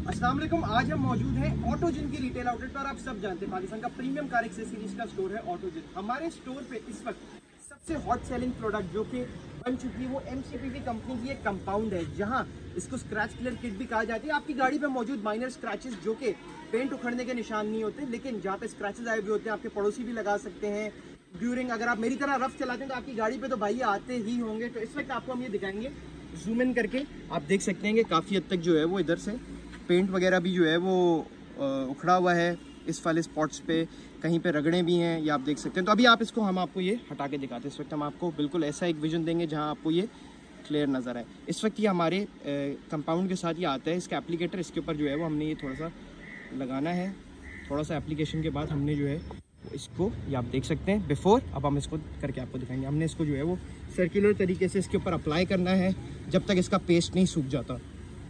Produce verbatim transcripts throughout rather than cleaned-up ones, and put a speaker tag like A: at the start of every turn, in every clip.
A: अस्सलाम वालेकुम। आज हम मौजूद हैं ऑटोजिन की रिटेल आउटलेट पर। आप सब जानते हैं पाकिस्तान का प्रीमियम कार एक्सेसरीज का स्टोर है ऑटोजिन। हमारे स्टोर पे इस वक्त सबसे हॉट सेलिंग प्रोडक्ट जो कि बन चुकी है वो एमसीपीवी कंपनी की एक कंपाउंड है, जहां इसको स्क्रैच क्लियर किट भी कहा जाती है। आपकी गाड़ी पे मौजूद माइनर स्क्रैचेस जो कि पेंट उखड़ने के निशान नहीं होते, लेकिन जहाँ पे स्क्रैचेस आए हुए होते हैं आपके पड़ोसी भी लगा सकते हैं। ड्यूरिंग अगर आप मेरी तरह रफ चलाते हैं तो आपकी गाड़ी पे तो भाई आते ही होंगे। तो इस वक्त आपको हम ये दिखाएंगे जूम इन करके। आप देख सकते हैं कि काफ़ी हद तक जो है वो इधर से पेंट वगैरह भी जो है वो उखड़ा हुआ है। इस वाले स्पॉट्स पे कहीं पे रगड़े भी हैं, ये आप देख सकते हैं। तो अभी आप इसको हम आपको ये हटा के दिखाते हैं। इस वक्त हम आपको बिल्कुल ऐसा एक विजन देंगे जहां आपको ये क्लियर नज़र आए। इस वक्त ये हमारे कंपाउंड के साथ ये आता है, इसका एप्लीकेटर, इसके ऊपर जो है वो हमने ये थोड़ा सा लगाना है। थोड़ा सा एप्लीकेशन के बाद हमने जो है इसको, ये आप देख सकते हैं बिफोर, अब हम इसको करके आपको दिखाएंगे। हमने इसको जो है वो सर्कुलर तरीके से इसके ऊपर अप्लाई करना है जब तक इसका पेस्ट नहीं सूख जाता।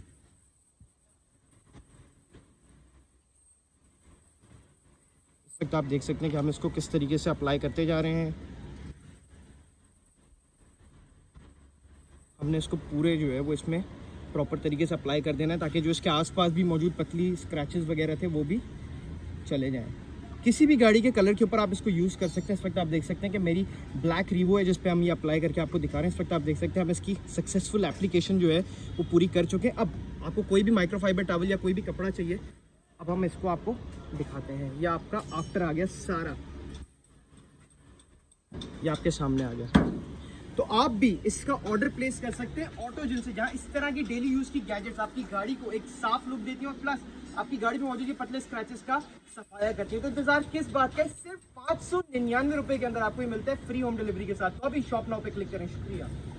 A: इस वक्त आप देख सकते हैं कि हम इसको किस तरीके से अप्लाई करते जा रहे हैं। हमने इसको पूरे जो है वो इसमें प्रॉपर तरीके से अप्लाई कर देना है ताकि जो इसके आसपास भी मौजूद पतली स्क्रैचेस वगैरह थे वो भी चले जाएं। किसी भी गाड़ी के कलर के ऊपर आप इसको यूज़ कर सकते हैं। इस वक्त आप देख सकते हैं कि मेरी ब्लैक रीवो है जिस पे हम ये अप्लाई करके आपको दिखा रहे हैं। इस वक्त आप देख सकते हैं हम इसकी सक्सेसफुल एप्लीकेशन जो है वो पूरी कर चुके हैं। अब आपको कोई भी माइक्रोफाइबर टॉवल या कोई भी कपड़ा चाहिए, अब हम इसको आपको दिखाते हैं। ये आपका आफ्टर आ गया सारा, ये आपके सामने आ गया। तो आप भी इसका ऑर्डर प्लेस कर सकते हैं ऑटोजिन से, जहां इस तरह की डेली यूज की गैजेट्स आपकी गाड़ी को एक साफ लुक देती है और प्लस आपकी गाड़ी में मौजूद ये पतले स्क्रैचेस का सफाया करती है। तो इंतजार किस बात का, सिर्फ पाँच सौ निन्यानवे रुपए के अंदर आपको ये मिलता है फ्री होम डिलीवरी के साथ। तो अभी शॉप नाउ पे क्लिक करें। शुक्रिया।